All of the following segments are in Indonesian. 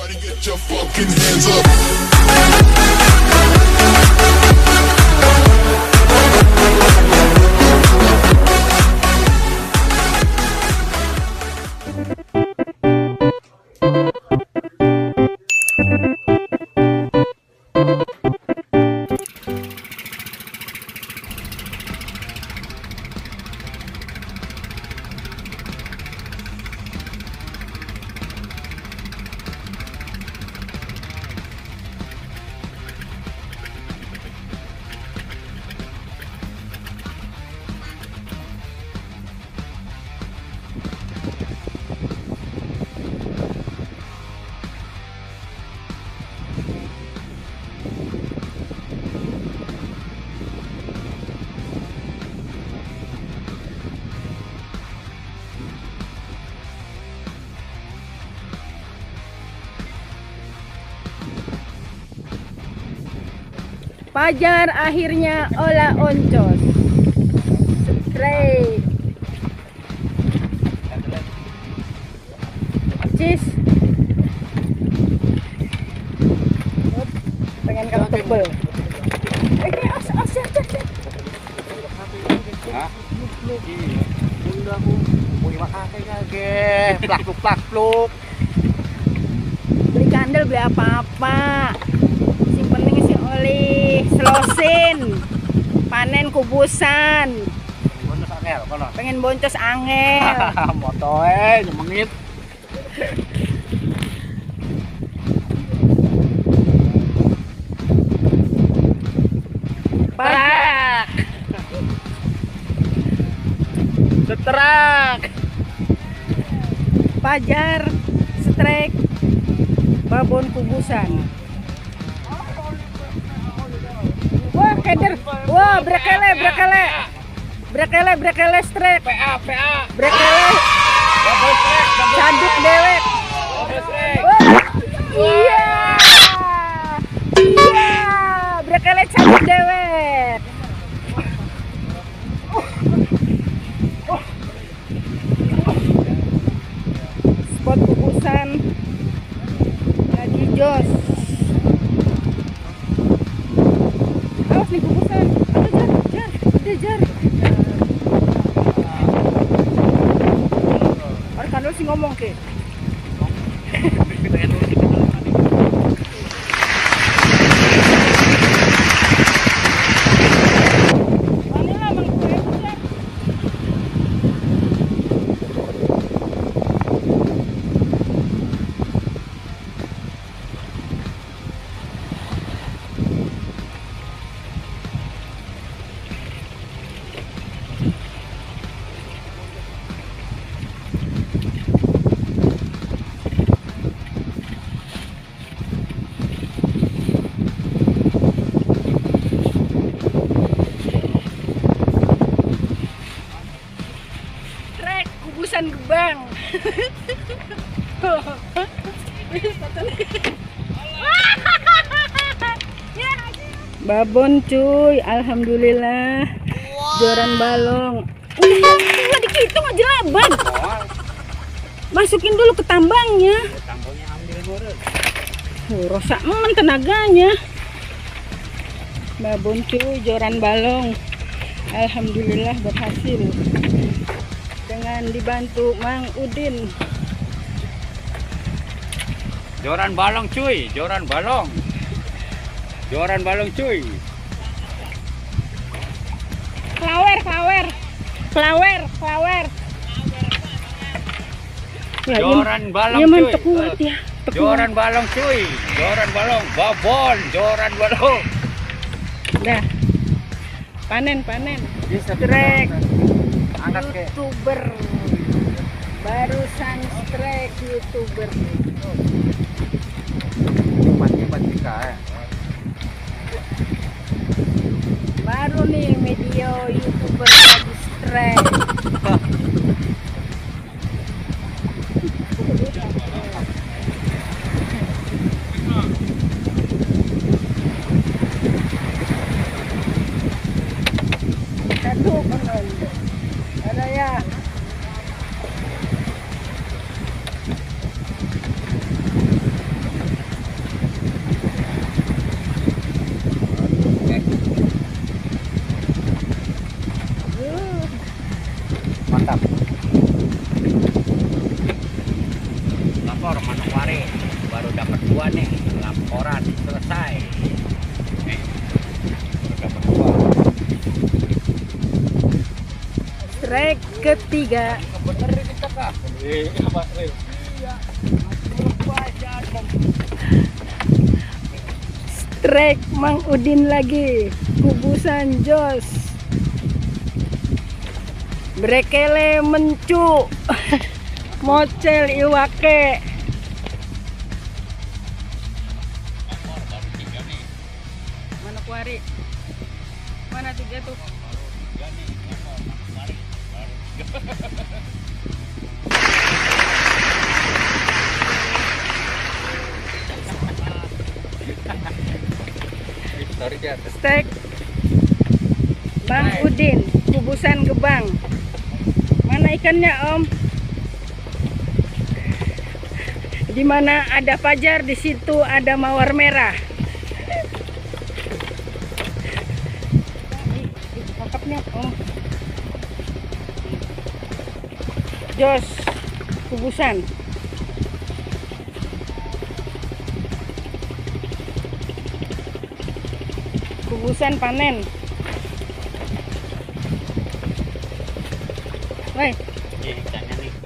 Everybody get your fucking hands up. Fajar akhirnya olah oncos straight cheese. Pengen kamu tebel plak-pluk. beli kandel, beli apa-apa, si penting si oli selosin panen kubusan, pengen boncos angel motoe nyemengit. Pak Setrak Fajar strek babon kubusan. Wah keder, wah brekele strek, PA brekele caduk dewek. Iya brekele caduk dewek. Spot kubusan lagi jos. Awas nih kubusan, ada jar. Orang kan sih ngomong ke. Kubusan gebang. Babon cuy, alhamdulillah. Joran balong. Nggak dikitung aja laban. Masukin dulu ke tambangnya. Rosak men tenaganya. Babon cuy, joran balong. Alhamdulillah berhasil. Dengan dibantu Mang Udin. Joran balong cuy, joran balong cuy. Flower. Ya, Joran balong ya, cuy. mantep kuat ya. Joran balong cuy, joran balong, babon, joran balong. Dah. Panen. Strek. YouTuber. Barusan strek YouTuber. Baru nih video YouTuber lagi strek. Satu pengen. Ada ya. kemarin baru dapat 2 nih, laporan selesai. Baru dapat 2. Strike ketiga. Strike Mang Udin lagi. Kubusan Jos. Brekele mencu. Mocel iwake. Mana kuari? Mana 3 tuh? Strike Bang Udin, kubusan Gebang. Mana ikannya Om? Di mana ada Fajar, di situ ada mawar merah. Kakapnya Om. Jos, kubusan. Kubusan panen. Woi. Ikannya nih.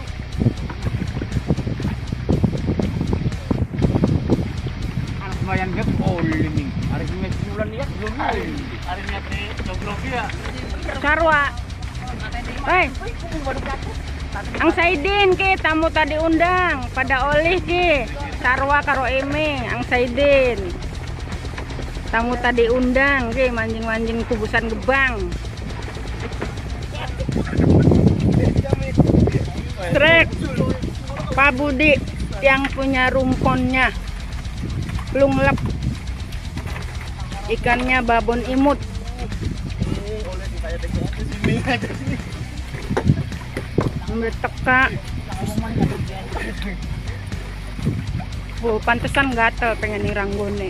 Anak lumayan gepol ini. Hari ini bulan lihat belum nih. Hari ini joglok ya. Sarwa. Woi. Ang Saidin ke tamu tadi undang pada oleh ke Sarwa karo Eme Ang Saidin. Tamu tadi undang ke mancing-mancing kubusan Gebang. Trek Pak Budi yang punya rumponnya lunglep, ikannya babon imut. Teka. Pantesan gatel pengen niranggone.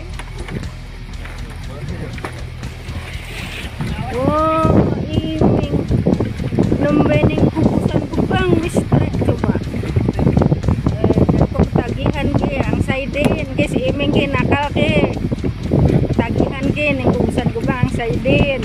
Wow, ini nembening kubusan Gebang listrik coba. Tagihan ke Ang Saidin ke si Iming ke nakal ke. Tagihan ke ning kubusan Gebang Ang Saidin.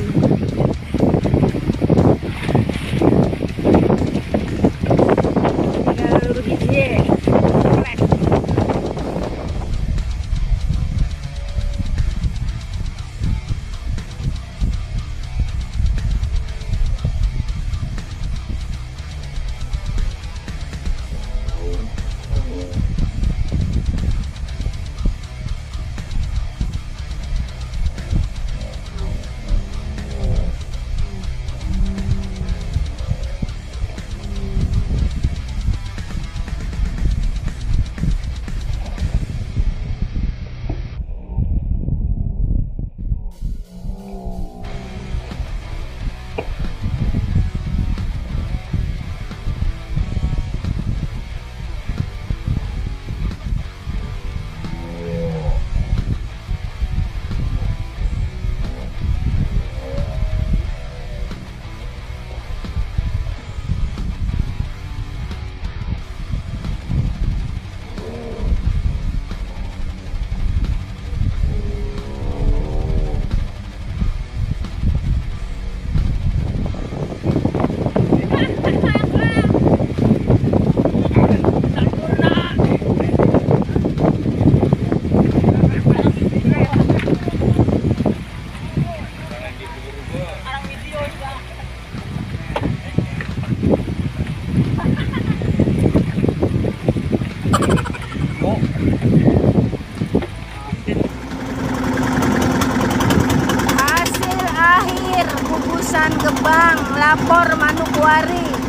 Hasil akhir kubusan Gebang lapor Manokwari.